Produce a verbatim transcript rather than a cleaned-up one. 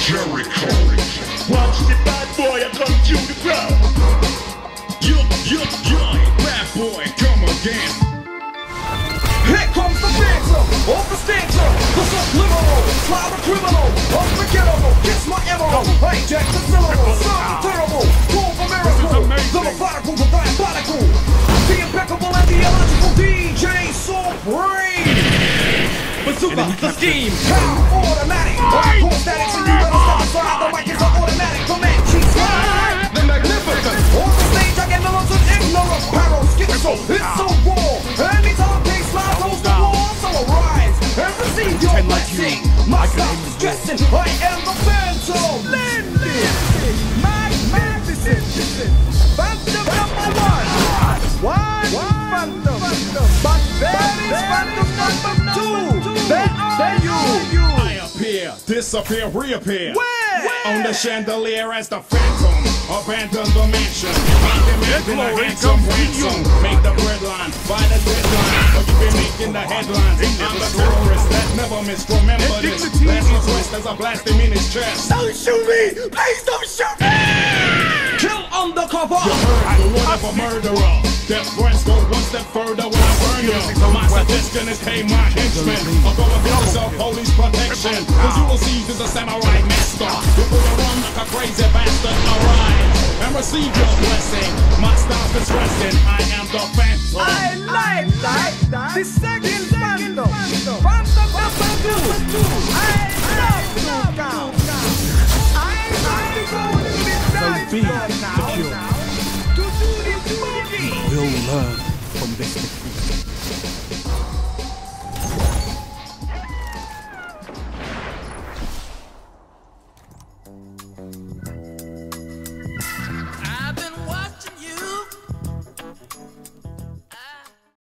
Jericho. Watch the bad boy, I come to the crowd. Yo, yo, yo, bad boy, come again. Here comes the dancer, off the stanza, the subliminal, fly the criminal, unforgettable, kiss my emerald, hijack the syllable, sound terrible, pull the miracle, the methodical, the diabolical, the impeccable and the illogical D J Supreme. Bazooka, the scheme, how automatic, hardcore static, so you better step aside, the mic is an automatic, the man cheats right, the magnificent, on the stage I get militant, ignorant, paro, schizo, it's so raw, anytime they slide, close the wall, so arise, and receive your blessing, my stop stressing, I am the Phantom, splendid, magnificent, Phantom number one, one, Phantom, but there is Phantom number two, there are you, I appear, disappear, reappear. where? On the chandelier as the Phantom, abandon the mansion. I'm demanding a handsome ransom. Make the breadline, by the deadline, or you've been making the headlines. I'm the terrorist that never missed. Remember this. Last east-west as I blast him in his chest. Don't shoot me! Please don't shoot me! Kill undercover! You heard the word of a murderer. Death threats go one step further when I burn you. My suggestion is pay my henchmen, or go and get yourself police protection. Cause you will see is a samurai master. You put a run like a crazy bastard. Arise and receive your blessing. My style is resting. I am the Phantom. I like that! The second Phantom! Phantom number two! I love you now! I like to go to the dance floor now to do this movie! We'll learn from this.